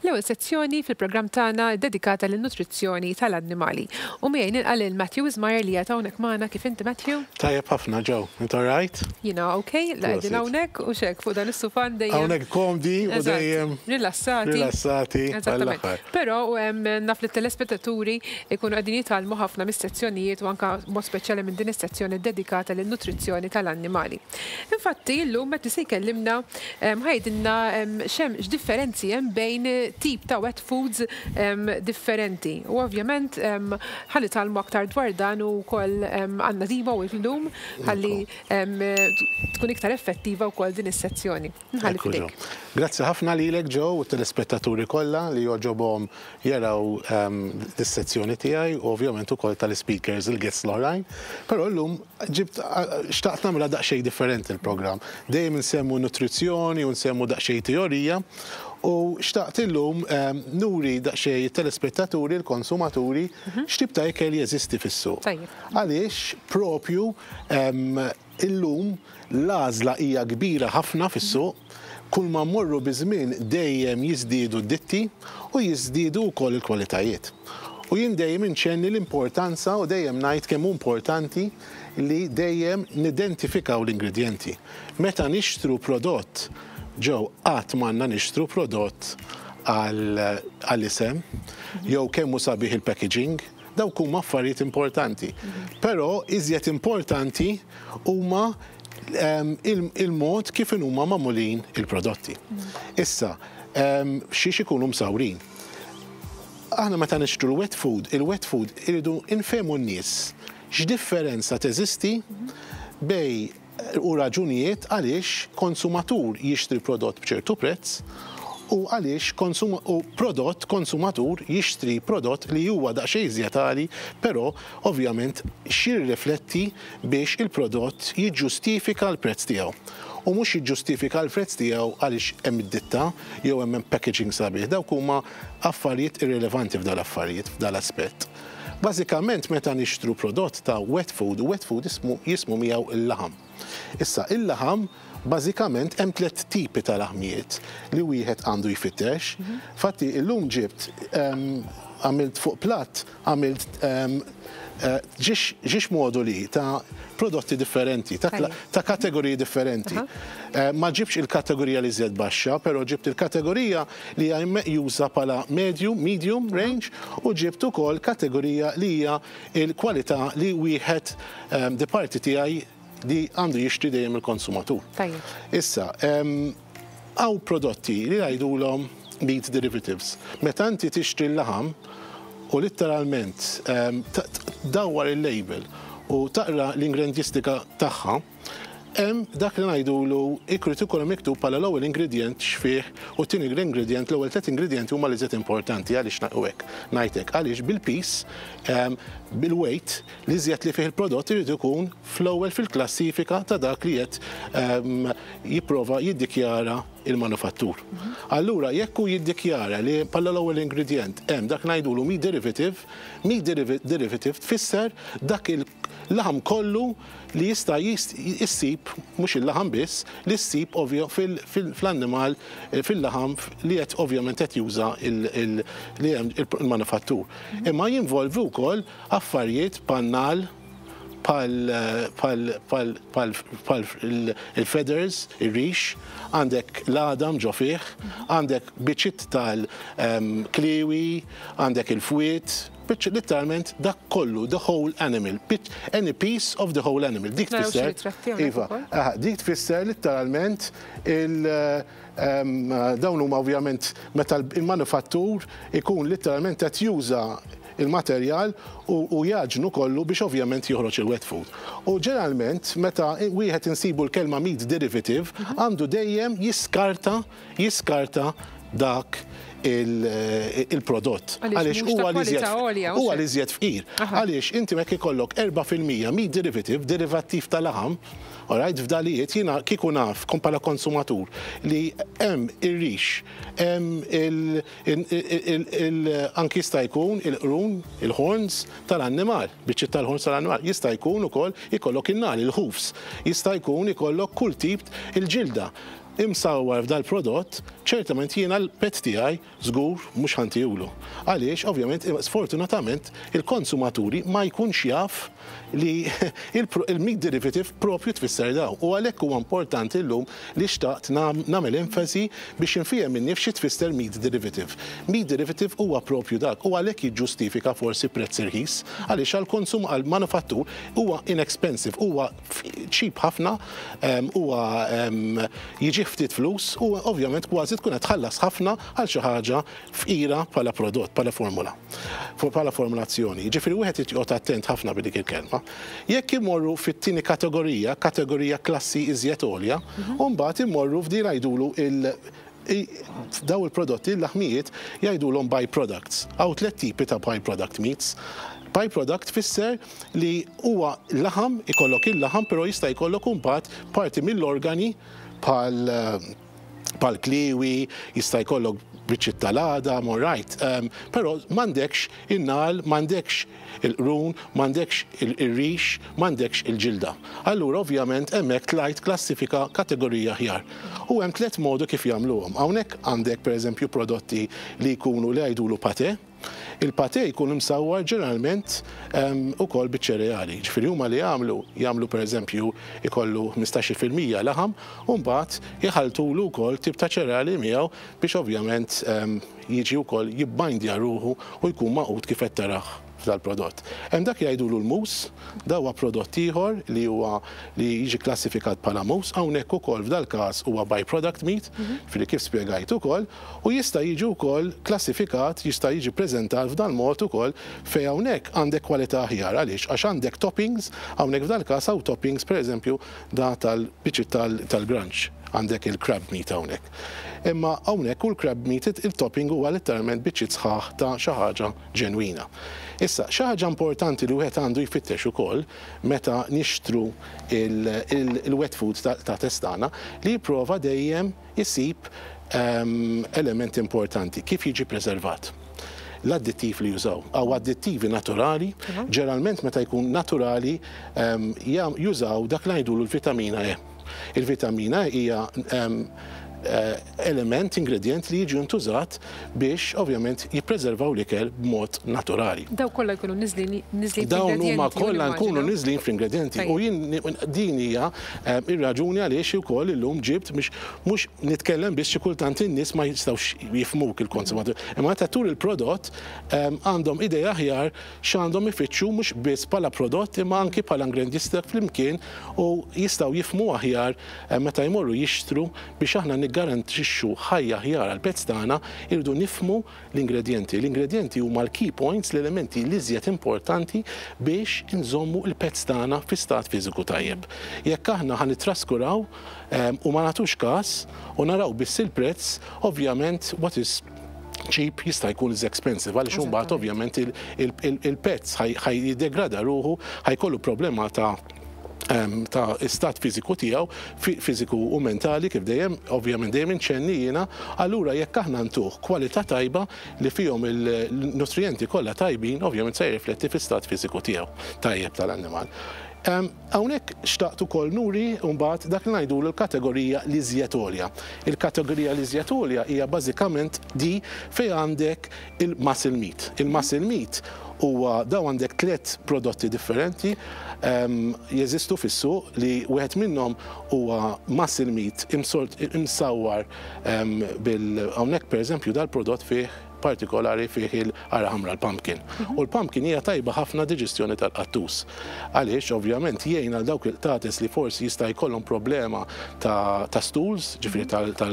l-ewwel sezzjoni fil-programm tagħna dedikata lin-nutrizzjoni tal-annimali. U miegħi nilqa' lil Wismayer li qiegħed hawnhekk magħna. Kif inti, Matthew? Tajjeb ħafna, Joe. Int all right? Jiena okay, qegħdin hawnhekk u xek fuq dan is-sufan dejjem. Hawnhekk komdi u dejjem rilassati. Eżattament. Però naf li t-telespettaturi jkunu qegħdin jitgħallmu ħafna mis-sezzjonijiet u anke mod speċjali minn din is-sezzjoni dedikata lin-nutrizzjoni tal-annimali. Infatti llum qed se jkellimna ħajdilna x'differenzi hemm bejn tip ta' wet foods differenti. U ovvjament ħalli talmu aktar dwar dan u wkoll għandna dima u llum ħalli tkun iktar effettiva wkoll din is-sezzjoni. Nħalli fidejk. Grazzi ħafna lilek, Joe, u t-telespettaturi kollha li joġobhom jaraw dis-sezzjoni tiegħi u ovvjament ukoll tal-speakers il-guests l-oħrajn. Però llum xtaqt nagħmilha daqsxejn differenti il-programm. Dejjem insemmu nutrizzjoni u nsemmu daqsxejn teorija. U xtaqt illum nuri daqsxejn telespettaturi, l-konsumaturi, x'tip ta' ikel jeżisti fis-suq. Għaliex propju illum l-għażla hija kbira ħafna fis-suq, kull ma mmorru biż-żmien dejjem jiżdiedu d-ditti u jiżdiedu wkoll il-kwalitajiet. U jien dejjem inċenni l-importanza u dejjem ngħid kemm importanti li dejjem nidentifikaw l-ingredjenti. Meta nixtru prodott ġew qatt m'għandna nixtru prodott għall-isem jew kemm hu sabiħ il-packaging, dawk huma affarijiet importanti. Però iżjed importanti huma il-mod kif huma magħmulin il-prodotti. Issa, xiex ikunu msawrin. Aħna meta nixtru l-wet food, il-wet food iridu infehmu n-nies x'differenza teżisti bej u raġunijiet għaliex konsumatur jixtri prodott b'ċertu prezz u għaliex prodott konsumatur jixtri prodott li huwa daqsxejn iżjed għali, però ovvjament xirrifletti biex il-prodott jiġġustifika l-prezz tiegħu. U mhux jiġġustifika l-prezz tiegħu għaliex hemm id-ditta jew hemm packaging sabiħ. Dawk huma affarijiet irrelevanti f'dal affarijiet f'dal aspett. Bażikament meta nixtru prodott ta' wet food jismu miegħu il-laħam. Issa il-laħam bażikament hemm tliet tipi ta' laħmijiet li wieħed għandu jfittex. Fatti illum ġibt għamilt fuq platt għamilt ġiex moduli ta' prodotti differenti, ta' kategoriji differenti. Ma ġibx il-kategorija li żjed baxxa, però ġibt il-kategorija li hija meqjusa bħala medium range u ġibt ukoll kategorija li hija l-kwalità li wieħed di-parti tiegħi li għandu jixtri dejjem il-konsumatur. Issa, għaw prodotti li jgħidulhom meat derivatives. Meta inti tixtri l-laħam u letteralment dawwar il-label u taqra l-ingredientistika tagħha, hemm dak li ngħidulu ikrid ikun miktub bħala l-ewwel ingredient xfih u t-tieni ingredient l-ewwel tliet ingredjenti huma li żied importanti għaliex ngħidlek għaliex bil-piece bil-weight li żjed li fih il-prodott irid ikun fl-ewwel fil-klassifika ta' dak li qed jipprova jiddikjara il-manufattur. Allura jekk hu jiddikjara li bħala l-ewwel ingredient hemm dak ngħidulu meat derivative tfisser dak il-laħam kollu li jista' jissib mhux il-laħam biss li ssib ovvja fl-annimal fil-laħam li qed ovvjament qed juża il-manufattur. Imma jinvolvi wkoll affarijiet pannal pal il-feathers, il-rix, għandek l-adam ġo fih, għandek biċċiet tal-kliwi, għandek il-fwiet, literalment dak kollu, the whole animal, any piece of the whole animal. Dik tfisser literalment dawn huma ovvjament meta il-manufattur ikun literalment qed juża il-materjal u jaġnu kollu biex ovvjament joħroġ il-wet food. U ġeneralment meta wieħed insibu l-kelma meat derivative għandu dejjem jiskarta dak il-prodott. Għaliex huwa li żjed fqir. Għaliex inti mek ikollok 4% meat derivative, derivattiv tal-laħam, f'dalijiet jiena kieku naf bħala konsumatur li hemm ir-rix, hemm anki jista' jkun il-qrun, il-horns tal-annimal, biċċiet tal-horns tal-annimal, jista' jkun ukoll ikollok in-nagħal, il-hoofs, jista' jkun ikollok kull tip il-ġilda. imsawwar f'dal prodott, ċertament jiena l-pet tiegħi żgur mhux ħantihulu. Għaliex, ovvjament, sfortunatament, il-konsumaturi ma jkunx jaf li il-meat derivative propju tfisser daw. U għalhekk huwa importanti llum li xtaqt nagħmel enfasi biex infiem innifx tfisser meat derivative. Meat derivative huwa propju dak, u għalhekk jiġġustifika forsi prezz irħis, għaliex għall-konsum għall-manufattur huwa inexpensive, huwa cheap ħafna, huwa jiġi ftit flus u ovvjament kważi tkun qed tħallas ħafna għal xi ħaġa f'ira bħala prodott, bħala formula, bħala formulazzjoni. Ġifieri wieħed jitqgħod attent ħafna b'dik il-kelma. Jekk imorru fit-tieni kategorija klassi iżjed għolja, u mbagħad imorru f'din jgħidulu daw il-prodotti, l-laħmijiet jgħidulhom by-products. Hawn tliet tipi ta' by-product meats. By-product fisser li huwa laħam, ikollok il-laħam, però jista' jkollok imbagħad parti mill-organi bħal kliwi, jista' jkollok biċċiet tal-għada, right. Però m'għandekx in-nagħal, m'għandekx il-qrun, m'għandekx il-rix, m'għandekx il-ġilda. Allura ovvjament hemmhekk tlajt klassifika kategorija aħjar. U hemm tliet modi kif jagħmluhom. Hawnhekk għandek pereżempju prodotti li jkunu li jgħidulu paté. Il-paté jkun imsawwar ġeneralment ukoll biċ-ċereali. Ġifieri huma li jagħmlu pereżempju ikollu 15% laħam u mbagħad jħaltulu wkoll tip ta' ċereali miegħu biex ovvjament jiġi wkoll jibbindja ruħu u jkun maqut kif qed taraħ f'dal-prodott. Hemm dak jgħidulu l-mus, da huwa prodott ieħor li jiġi klassifikat bħala mus, hawnhekk ukoll f'dal-każ huwa by-product meat, fili kif spjegajt ukoll, u jista' jiġi wkoll klassifikat, jista' jiġi preżentat f'dan mod ukoll fejn hawnhekk għandek kwalità aħjar għaliex għax għandek toppings, hawnhekk f'dal-każ hawn toppings pereżempju da tal-biċċiet tal-grunch. Għandek il-crab meat hawnhekk. Imma hawnhekk kull crab meat il-topping huwa letteralment biċċiet sħaħ ta' xi ħaġa ġenwina. Issa, xi ħaġa importanti li wieħed għandu jfittex ukoll meta nixtru il-wet food ta' testana li jipprova dejjem isib element importanti kif jiġi preservat. L-addittiv li jużaw, għaw addittivi naturali, ġeneralment meta jkun naturali jużaw dak li jgħidulu l-vitamina E. Il-vitamina hija element, ingredient li jiġi ntużat biex ovvjament jippreservaw l-ikel b'mod naturali. Daw kollha jkunu niżlin fl-ingredienti. Dawn huma kollha nkunu niżlin fl-ingredienti u jien din hija ir-raġuni għaliex ukoll illum ġibt mhux nitkellem biex xi kultant in-nies ma jistgħux jifhmuk il-konsumatur. Imma meta tur il-prodott għandhom idea aħjar x'għandhom ifittxu mhux biss bħala prodott imma anki bħala ingredienti flimkien u jistgħu jifhmu aħjar meta jmorru jixtru biex aħna garantixxu ħajja ħjar għal pezz tagħna irridu nifhmu l-ingredjenti. L-ingredjenti huma l-key points, l-elementi li iżjed importanti biex inżommu l-pezz tagħna fi stat fiżiku tajjeb. Jekk aħna ħanitraskuraw u ma nagħtux każ u naraw biss il-prezz, ovvjament what is cheap jista' jkun is expensive għaliex imbagħad ovvjament il-pezz ħajdegrada ruħu, ħajkollu problema ta' istat fiżiku tiegħu, fiżiku u mentali kif dejjem, ovvjament dejjem inċenni jiena, allura jekk aħna ntuh kwalità tajba li fihom il-nutrijenti kollha tajbin, ovvjament se jirrifletti fl-istat fiżiku tiegħu tajjeb tal-annimal. Hawnhekk xtaqt ukoll nuri mbagħad dak li ngħidulu l-kategorija li iżjed għolja. Il-kategorija li iżjed għolja hija bażikament di fejn għandek il-muscle meat. Il-muscle meat huwa daw għandek tliet prodotti differenti jeżistu fis-suq li wieħed minnhom huwa muscle meat imsawwar hawnhekk pereżempju dal-prodott fih partikolari fih il-qara ħamra l-pumpkin. U l-pumpkin hija tajba ħafna diġestjoni tal-qattus. Għaliex ovvjament jgħin għal dawk il-qtates li forsi jista' jkollhom problema ta' stools, ġifieri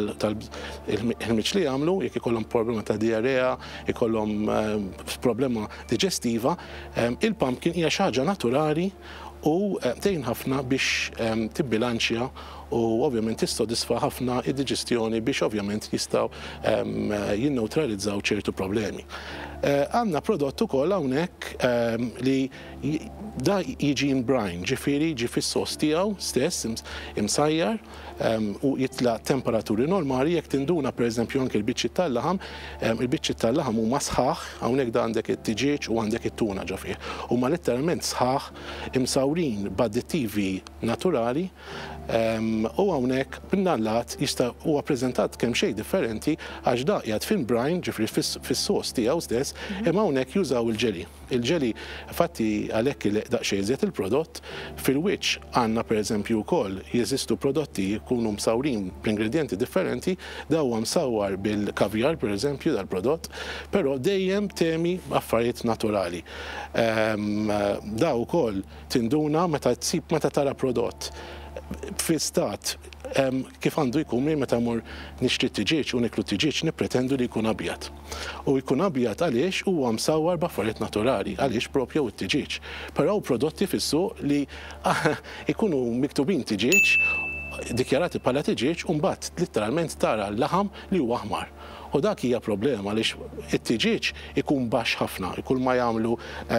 tal-ħmiċ li jagħmlu, jekk ikollhom problema ta' diarrea, ikollhom problema diġestiva, il-pumpkin hija xi ħaġa naturali u tgħin ħafna biex tibbilanċja u ovvjament tissodisfa ħafna id-diġestjoni biex ovvjament jistgħu jinneutralizzaw ċertu problemi. Għandna prodott ukoll hawnhekk li da jiġi in-brine, ġifieri jiġi fis-sos tiegħu stess imsajjar u jitla' temperaturi normali jekk tinduna pereżempju anke l-biċċiet tal-laħam, il-biċċiet tal-laħam huma sħaħ, hawnhekk da għandek it-tiġiġ u għandek it-tuna ġo fih. Huma letteralment sħaħ imsawrin b'additttivi naturali u hawnhekk bin-nallat jista' huwa ppreżentat kemm xejn differenti għax da qiegħed fin-brine ġifieri fis-sos tiegħu stess, imma hawnhekk jużaw il-ġeli. Il-ġeli fatti għalhekk daqsxejn iżjed il-prodott fil-wiċċ għandna pereżempju wkoll jeżistu prodotti jkunu msawrin b'ingredjenti differenti, da huwa msawwar bil-kavjar pereżempju dal-prodott, però dejjem temi affarijiet naturali. Da wkoll tinduna meta tara prodott fi stat kif għandu jkun meta mur nixtri t-tiġiġ u niklu t-tiġiġ nippretendu li jkun abjad. U jkun abjad għaliex huwa msawwar b'affarijiet naturali, għaliex propju t-tiġiġ. Però prodotti fis-suq li jkunu miktubin tiġiġ dikjarati bħala tiġiġ u mbagħad letteralment tara l-laħam li huwa aħmar. U dak hija problema għaliex it-tiġiġ ikun baxx ħafna, ikun ma jagħmlu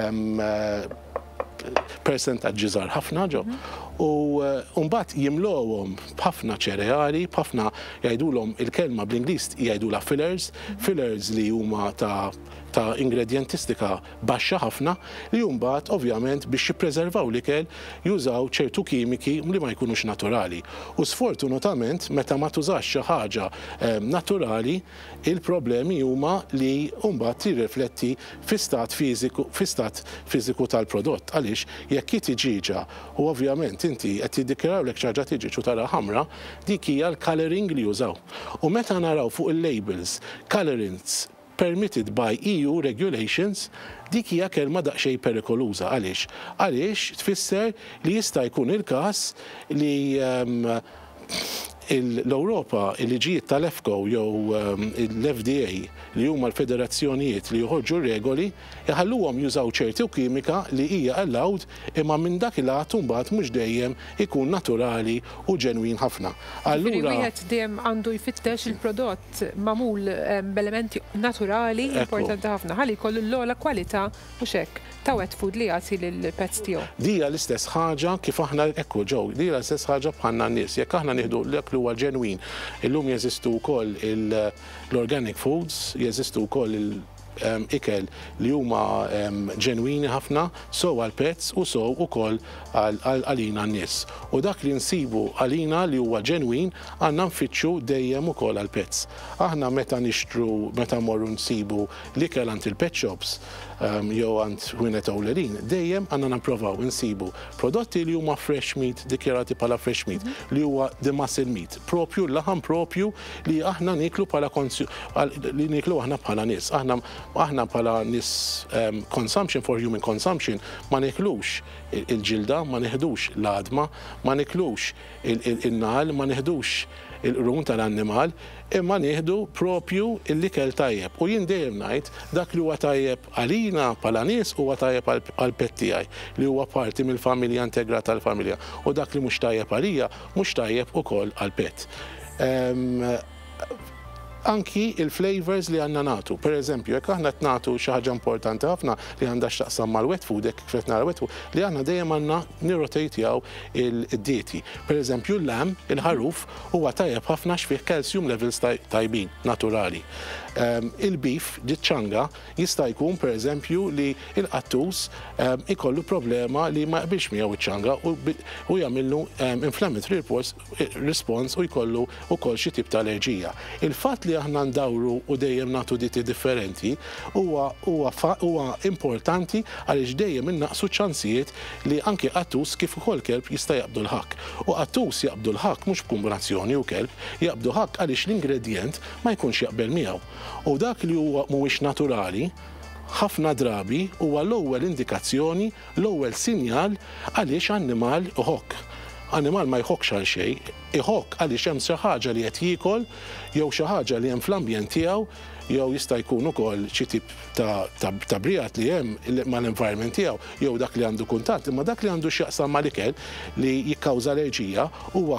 percentaġġi żgħar ħafna ġo. U mbagħad jimlowhom b'ħafna ċereali, b'ħafna jgħidulhom il-kelma bl-Ingliż jgħidulha fillers li huma ta' ingredjentistika baxxa ħafna li mbagħad ovvjament biex jippreservaw l-ikel jużaw ċertu kimiki li ma jkunux naturali. U sfortunatament meta ma tużax xi ħaġa naturali, il-problemi huma li mbagħad tirrifletti fi-stat fiżiku tal-prodott. Għaliex jekk tiġiġa u ovvjament inti qed jiddikjarawlek xi ħaġa tiġiġ u tara ħamra, dik hija l-coloring li jużaw. U meta naraw fuq il-labels colorants permitted by EU regulations, dik hija kelma daqsxejn perikoluża. Għaliex? Għaliex tfisser li jista' jkun il-każ li l-Ewropa, il-liġijiet tal-EFCO jew l-FDA li huma l-federazzjonijiet li joħorġu regoli iħalluhom jużaw ċerti kimika li hija allowed imma minn dak il-għat mbagħad mhux dejjem ikun naturali u ġenwin ħafna. Allura wieħed dejjem għandu jfittex il-prodott magħmul b'elementi naturali importanti ħafna ħalli jkollu l-ogħla kwalità mhux hekk ta' wet food li jagħti lill-pets tiegħu. Dija l-istess ħaġa kif aħna ekku ġew, dija l-istess ħaġa bħalna n-nies. Jekk aħna nieħdu l-ekk li huwa ġenwin, illum jeżistu wkoll l-organic foods, jeżistu wkoll ikel li huma ġenwini ħafna sow għal-pets u sow ukoll għalina n-nies. U dak li nsibu għalina li huwa ġenwin għandna nfittxu dejjem ukoll għal-pets. Aħna meta nixtru, meta morru nsibu l-ikel għand il-pet shops jew għand ħwienet ewlenin, dejjem għandna napprovaw insibu prodotti li huma fresh meat, dikjarati bħala fresh meat, li huwa the muscle meat, propju l-laħam propju li aħna niklu bħala li niklu aħna bħala nies. Aħna bħala nis consumption for human consumption ma neklux il-ġilda, ma neħdux l-adma, ma neklux il-nal, ma neħdux il-run tal-annimal, imma neħdu propju l-ikel tajjeb. U jien dejjem ngħid dak li huwa tajjeb għalina bħala nies huwa tajjeb għall-pett tiegħi li huwa parti mill-familja integrata tal-familja. U dak li mhux tajjeb għalija mhux tajjeb ukoll għall-pett. Anki il-flavors li għanna natu. Per eżempju, jekk aħna t-natu xaħġa importanti ħafna li għandha xtaqsam mal-wet food, kif nara wet food, li għanna dejjem għanna nirrotatjaw il-dieti. Per eżempju, l-lam, il-ħaruf, huwa tajjeb ħafna xfih calcium levels tajbin, naturali. Il-beef, ċanga, jista' jkun per eżempju li il-qattus ikollu problema li ma jqbilx miegħu iċ-ċanga u jagħmillu inflammatory response u jkollu wkoll xi tip ta' allerġija. Il-fatt li aħna ndawru u dejjem nagħtu dieti differenti huwa importanti għaliex dejjem innaqsu ċansijiet li anke qattus kif ukoll kelb jista' jaqbdu l-ħakk. U qattus jaqbdu l-ħakk mhux b'kombinazzjoni u kelb jaqbdu ħakk għaliex l-ingredient ma jkunx jaqbel miegħu. U dak li huwa mhuwiex naturali, ħafna drabi huwa l-ewwel indikazzjoni, l-ewwel sinjal għaliex annimal iħokk. Annimal ma jħokkx għal xejn, iħokk għaliex hemm xi ħaġa li qed jiekol jew xi ħaġa li hemm fl-ambjent tiegħu jew jista' jkun ukoll xi tip ta' brijat li hemm mal-environment tiegħu jew dak li għandu kuntatt, imma dak li għandu x'jaqsam mal-ikel li jikkawża allerġija huwa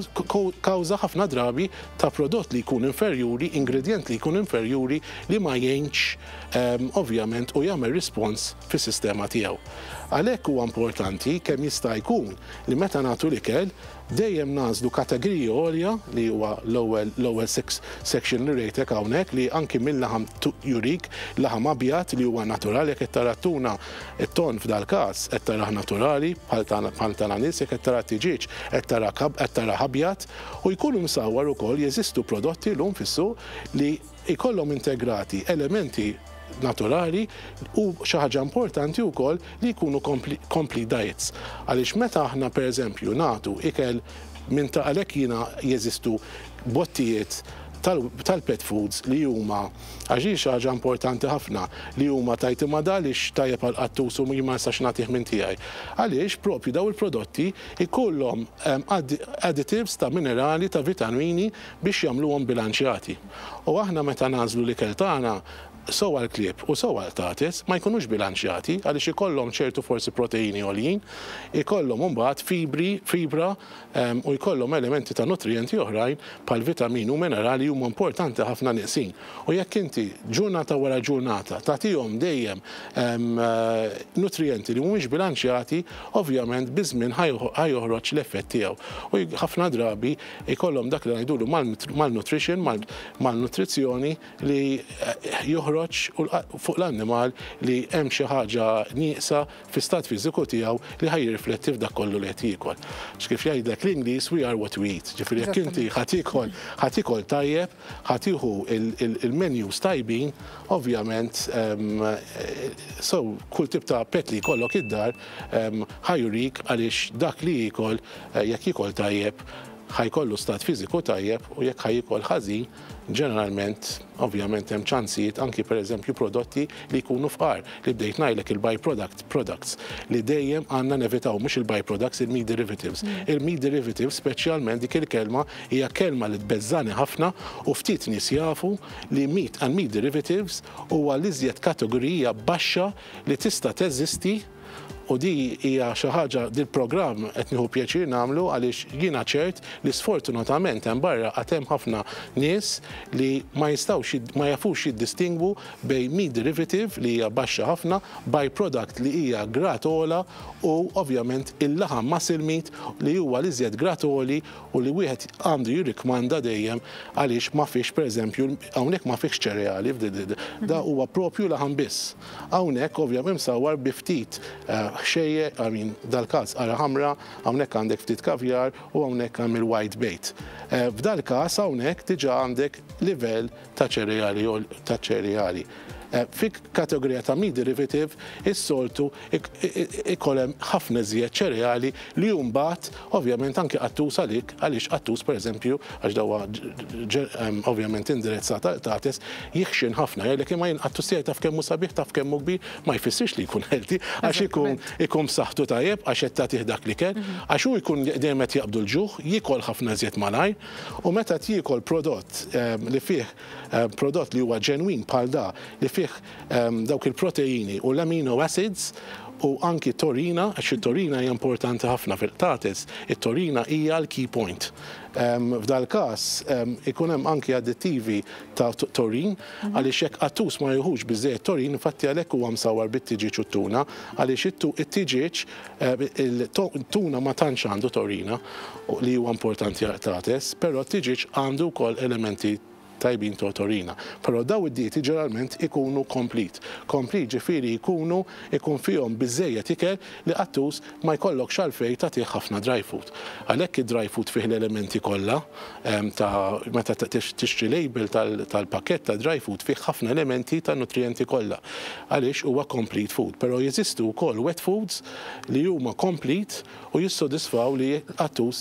kawża ħafna drabi ta' prodott li jkun inferjuri, ingredient li jkun inferjuri li ma jgħinx ovvjament u jagħmel rispons fis-sistema tiegħu. Għalhekk huwa importanti kemm jista' jkun li meta nagħtu l-ikel dejjem nażlu kategoriji għolja li huwa l-ewwel section li rejtek hawnhekk li anki mill-laħam jurik laħam abjad li huwa naturali jekk qed tara tuna it-ton f'dal-każ qed tarah naturali bħal tan-nies jekk qed tara t-tiġiġ qed tara abjad u jkunu msawwar ukoll jeżistu prodotti llum fis-suq li jkollhom integrati elementi naturali u xi ħaġa importanti wkoll li jkunu complete diets. Għaliex meta aħna pereżempju nagħtu ikel minn ta' għalhekk jiena jeżistu bottijiet tal-pet foods li huma xi ħaġa importanti ħafna li huma tajti ma dalix tajjeb għal qattus u ma nistax nagħtih minn tiegħi. Għaliex propju daw il-prodotti ikollhom additives ta' minerali ta' vitamini biex jagħmluhom bilanċjati. U aħna meta nażlu l-ikel tagħna sowa l-klieb u sowa l-tates ma jkunux bilanċjati għaliex ikollhom ċertu forsi proteini għoljin, ikollhom imbagħad fibra u jkollhom elementi ta' nutrienti oħrajn bħal vitamin u minerali huma importanti ħafna nieqsin. U jekk inti ġurnata wara ġurnata tagħtihom dejjem nutrienti li mhumiex bilanċjati, ovvjament biżmien ħajoħroġ l-effett tiegħu. U ħafna drabi jkollhom dak li ngħidulu malnutrition, malnutrizzjoni li joħroġ fuq l-annimal li hemm xi ħaġa nieqsa fi-stat fiżiku tiegħu li ħajrifletti f'dak kollu li qed jiekol. X'kif jgħidlek l-Ingliż we are what we eat. Ġifieri jekk inti ħatikol tajjeb, ħatiħu il-menus tajbin, ovvjament kull tip ta' pet li jkollok id-dar ħajjurik għaliex dak li jiekol jekk jikol tajjeb ħajkollu stat fiżiku tajjeb u jekk ħajjikol ħażin, ġeneralment, ovvjament hemm ċansijiet anki pereżempju prodotti li jkunu fqar li bdejt ngħidlek il-by-products li dejjem għandna nevitaw mhux il-by-products il-meat derivatives. Il-meat derivatives speċjalment dik il-kelma hija kelma li tbeżżani ħafna u ftit nies jafu li meat and meat derivatives huwa l-iżjed kategorija baxxa li tista' teżisti. U di hija xi ħaġa dil-programm qed nieħu pjaċir nagħmlu għaliex jiena ċert li sfortunatament hemm barra qatt hemm ħafna nies li ma jafux jiddistingwu bejn meat derivative li hija baxxa ħafna, by-product li hija grat ogħla u ovvjament il-laħam muscle meat li huwa l-iżjed grat għoli u li wieħed għandu jirrikmanda dejjem għaliex ma fihx pereżempju hawnhekk ma fihx ċereali da huwa propju laħam biss. Hawnhekk ovvjament msawwar bi ftit xejje, dal-każ ara ħamra, hawnhekk għandek ftit kavjar u hawnhekk hemm il-white bait. F'dal-każ hawnhekk diġà għandek livell ta' ċereali. Fik kategorija ta' meat derivative, is-soltu ikollem ħafna iżjed ċereali li mbagħad ovvjament anke qattus għalik għaliex qattus pereżempju għax dawwa ovvjament indirizzat tates jixxin ħafna jgħidlek imma jien qattus tiegħi taf kemm hu sabiħ taf kemm hu kbir ma jfissirx li jkun healthy għax ikun b'saħħtu tajjeb għax qed tagħtih dak l-ikel għax hu jkun dejjem qed jaqbdu l-ġuħ, jiekol ħafna iżjed malajr u meta jiekol prodott li fih prodott li huwa ġenwin bħal da li fih dawk il-proteini u l-amino acids u anki torina, għax il-torina hija importanti ħafna fil-tates, il-torina hija l-key point. F'dal-każ ikun hemm anki addittivi ta' torin għaliex hekk qattus ma jieħux biżżejjed torin, infatti għalhekk huwa msawwar bit-tiġiġ u t-tuna għaliex it-tiġiġ il-tuna ma tantx għandu torina li huwa importanti għal-tates, però t-tiġiġ għandu wkoll elementi tajbin torina. Però daw id-dieti ġeneralment ikunu complete. Complete ġifieri ikun fihom biżżejjed ikel li qattus ma jkollokx għalfejn tagħtih ħafna dry food. Għalhekk id-dry food fih l-elementi kollha ta' meta tixtri label tal-pakkett ta' dry food fih ħafna elementi ta' nutrienti kollha. Għaliex huwa complete food. Però jeżistu wkoll wet foods li huma complete u jissodisfaw li qattus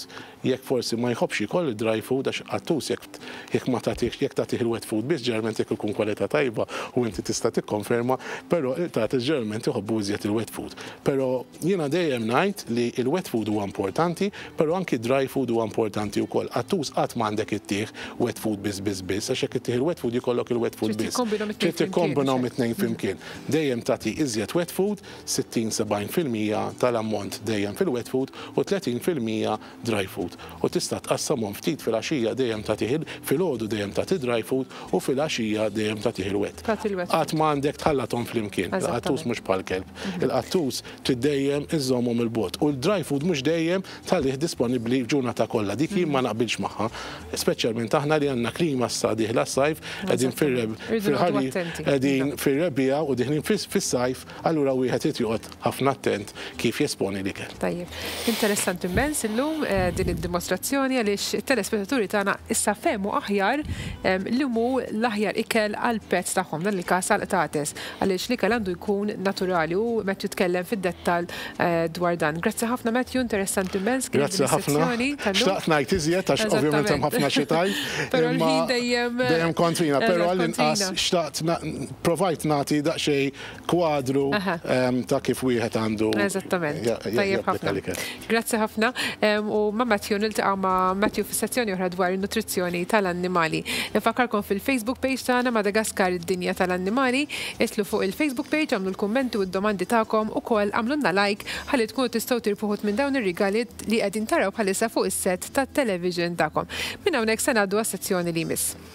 jekk forsi ma jħobbx ikoll dry food għax għattus jekk ma tagħtih il-wet food biss ġerment jekk ikun kwalità tajba u inti tista' tikkonferma, però tagħti ġerment iħobbu iżjed il-wet food. Però jiena dejjem ngħid li il-wet food huwa importanti, però anki dry food huwa importanti wkoll. Għattus qatt m'għandek ittieħ wet food biss għax jekk ittieħ il-wet food jkollok il-wet food biss. Trid tikkombinhom it-tnejn flimkien. Dejjem tagħti iżjed wet food, 60-70% tal-ammont dejjem fil-wet food u 30% dry food. U tista' tqassamhom ftit fil-għaxija dejjem tagħtih filgħodu dejjem tagħti dry food u fil-għaxija dejjem tagħtih il-wet. Qatt m'għandek tħallathom flimkien. Il-qattus mhux bħal-kelb. Il-qattus trid dejjem iżommhom il-bot. U l-dry food mhux dejjem tagħlih disponibbli ġurnata kollha. Dik jien ma naqbilx magħha. Speċjalment aħna li għandna klima issa dieħla s-sajf qegħdin qegħdin fir-rebbiegħa u diħlin fis-sajf, allura wieħed irid joqgħod ħafna attent kif jesponi l-ikel. Tajjeb. Interessanti immens illum din id-dimostrazzjoni għaliex it-telespettaturi tagħna issa fehmu aħjar li hu l-aħjar ikel għal pets tagħhom dan il-każ għal qtates għaliex l-ikel għandu jkun naturali u Matthew tkellem fid-dettall dwar dan. Grazzi ħafna Matthew, interessanti immens. Grazzi ħafna. Xtaqt ngħid iżjed għax ovvjament hemm ħafna xi tajt. Però l-ħin dejjem kontrina, però għall-inqas xtaqt provajt nagħti daqsxejn kwadru ta' kif wieħed għandu. Eżattament. Tajjeb ħafna. Grazzi ħafna. U ma' Matthew niltaqa' ma' Matthew fis-sezzjoni oħra dwar in-nutrizzjoni tal-annimali. Nfakkarkom fil-Facebook page tagħna Madagascar Id-Dinja tal-Annimali, islu fuq il-Facebook page għamlu l-kummenti u d-domandi tagħkom ukoll għamlulna like ħalli tkunu tistgħu tirpuħut minn dawn ir-rigali li qegħdin taraw bħalissa fuq is-set tat-television tagħkom. Minn hawnhekk se ngħaddu għas-sezzjoni li jmiss.